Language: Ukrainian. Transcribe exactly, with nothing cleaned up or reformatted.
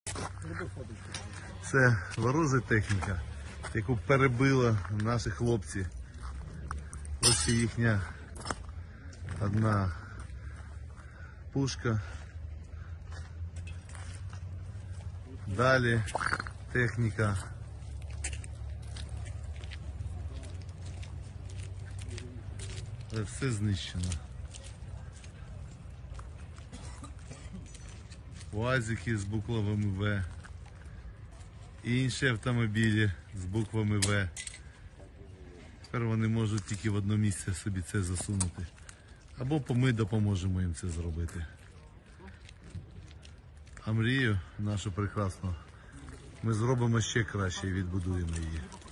Це ворожа техніка, яку перебила наші хлопці. Ось ще їхня одна пушка. Далі техніка. Це все знищено. УАЗики з буквами В. І інші автомобілі з буквами В. Тепер вони можуть тільки в одне місце собі це засунути. Або ми допоможемо їм це зробити. А мрію нашу прекрасну ми зробимо ще краще і відбудуємо її.